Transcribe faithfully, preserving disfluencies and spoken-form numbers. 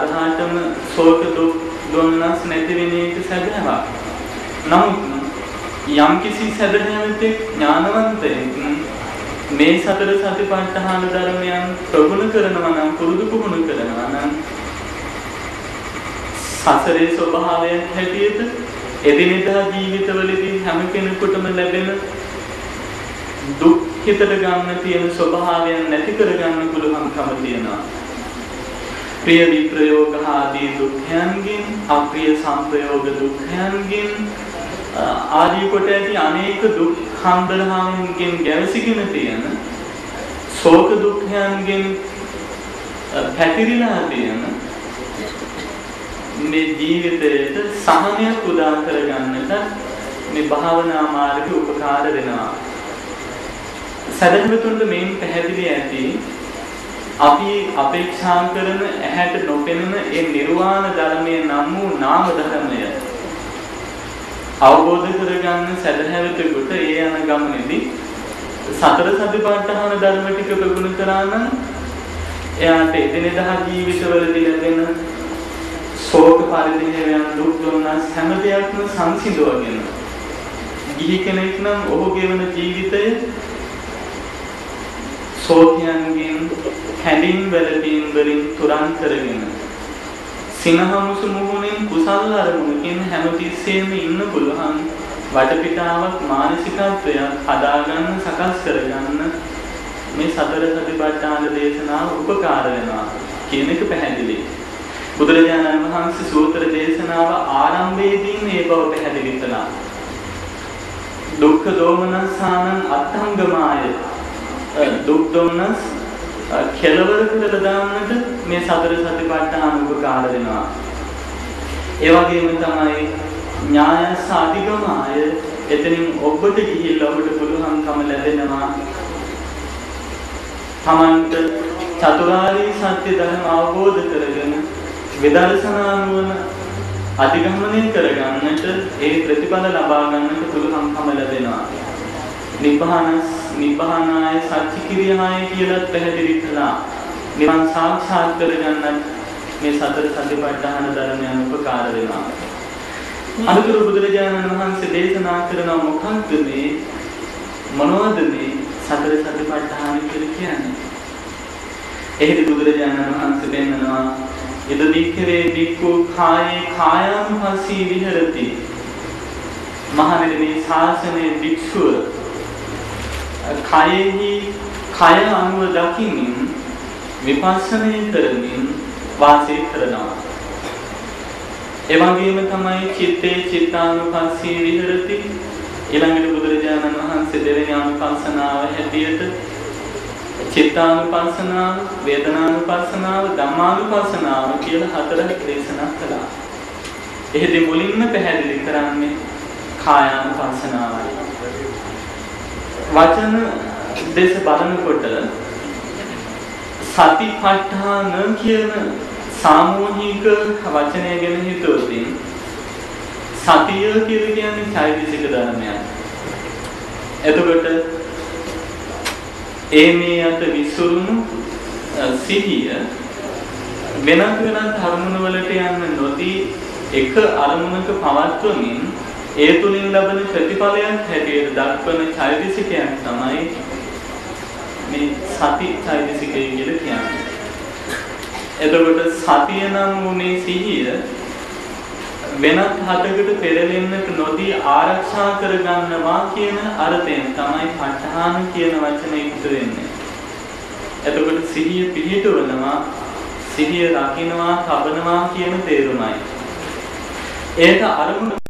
අරහතම ශෝක දුක් දුන්නස් නැති වෙන එක සැබෑවක්. නමුත් යම් කිසි සැදැහැවතෙක් ඥානවන්තයෙක් මේ සතර සතිපට්ඨාන ධර්මයන් ප්‍රගුණ කරනවා නම් පුරුදු පුහුණු කරනවා නම් සසරේ ස්වභාවය හැටියට එදිනෙදා ජීවිතවලදී හැම කෙනෙකුටම ලැබෙන දුක් හිතට ගන්න තියෙන ස්වභාවයන් නැති කරගන්න පුළුවන්කම තියෙනවා. ප්‍රිය විප්‍රයෝග ආදී දුක්ඛයන්ගෙන් අප්‍රිය සංප්‍රයෝග දුක්ඛයන්ගෙන් ආදී කොට ඇති අනේක දුක් හන්දරහාමින්ගෙන් ගැවසීගෙන තියෙන ශෝක දුක්ඛයන්ගෙන් පැතිරිලා තියෙන මේ ජීවිතයට සහනයක් උදා කරගන්නට මේ භාවනා මාර්ගය උපකාර වෙනවා. සදහවතුන්ට මේන් පැහැදිලි ඇති අපි අපේක්ෂා කරන ඇහැට නොපෙනෙන ඒ නිර්වාණ ධර්මයේ නම් වූ නාම ධර්මය අවබෝධ කරගන්න සදහැවතෙකුට ඒ යන ගමනේදී සතර සතිපට්ඨාන ධර්ම ටික ප්‍රගුණ කරා නම් එයාට එදිනෙදා ජීවිතවලදී ලැබෙන ශෝක පරිදේවයන් දුක් දුන්නස් හැම දෙයක්ම සංසිඳවගෙන ගිහි කෙනෙක් නම් ඔහුගේ වන ජීවිතය ශෝකයන්ගෙන් හැඳින් වැළපීම් වලින් තුරන් කරගෙන සිනහමුසු මුහුණෙන් කුසල් අරමුණකින් හැමතිස්සෙම ඉන්න පුළුවන් වටපිටාවක් මානසිකත්වයක් හදාගන්න සකස් කරගන්න මේ සතර සතිපට්ඨාන දේශනාව උපකාර වෙනවා කියන එක පැහැදිලි. බුදුරජාණන් වහන්සේ සූත්‍ර දේශනාව ආරම්භයේදී මේ බව පැහැදිලි කළා. දුක්ඛ දෝමනස්සානං අත්ථංගමාය දුක් දුන්නස් කෙලවර කියලා දාන්නට මේ සතර සතිපට්ඨාන උපකාර වෙනවා. ඒ වගේම තමයි ඥායස අධිගමාය එතනින් ඔබට ගිහිල්ලා ඔබට පුළුවන්කම ලැබෙනවා තමන්ට චතුරාර්ය සත්‍ය ධර්ම අවබෝධ කරගෙන විදර්ශනා නුවණ අධිගමනය කරගන්නට ඒ ප්‍රතිඵල ලබා ගන්නට පුළුවන්කම ලැබෙනවා. නිබ්බාන නිබ්බානාය සත්‍ය කිරියාය කියලා පැහැදිලි කළා. නිවන් සාක්ෂාත් කරගන්නත් මේ සතර සතිපට්ඨාන ධර්මයන් උපකාර වෙනවා. අනුතර බුදුරජාණන් වහන්සේ දේශනා කරන මොකක්ද මේ මොනවද මේ සතර සතිපට්ඨාන කියලා කියන්නේ? එහිදී බුදුරජාණන් වහන්සේ දෙන්නවා ඉද දික්ඛවේ දික්ඛු කායේ කායානුපස්සී විහෙරති. මහණෙනි මේ ශාසනයේ භික්ෂුව කයෙහි කය අනුව දකිමින් විපස්සනා කරමින් වාසය කරනවා. ඒ වගේම තමයි චිත්තේ චිත්තානුපස්සී විහෙරති. ඊළඟට බුදුරජාණන් වහන්සේ දෙවෙනි අනුපස්සනාව හැටියට චිත්තානුපස්සනාව, වේදනානුපස්සනාව, ධම්මානුපස්සනාව කියලා හතරක් දේශනා කළා. එහෙදී මුලින්ම පැහැදිලි කරන්නේ කායානුපස්සනාවයි. වචන දේශ බලනකොට සතිපට්ඨාන කියන සාමූහික වචනය ගැන හිතුවොත් සතිය කියලා කියන්නේ චෛතසික ධර්මයක්. එතකොට ඒ මේ අත විසුරුණු සිහිය වෙනත් වෙනත් අරමුණු වලට යන්න නොදී එක අරමුණක පවත්වමින් ඒ තුලින් ලැබෙන ප්‍රතිඵලයන් හැටියට දක්වන චෛතසිකයන් තමයි මේ සති චෛතසිකය කියලා කියන්නේ. එතකොට සතිය නම් උනේ සිහිය වෙනත් හතකට පෙරලෙන්නට නොදී ආරක්ෂා කරගන්නවා කියන අර්ථයෙන් තමයි ප ဋ ාහන කියන වචනේ ඉදිරි වෙන්නේ. එතකොට සිහිය පිහිටවනවා, සිහිය රකින්නවා, තබනවා කියන තේරුමයි. ඒක අරමුණ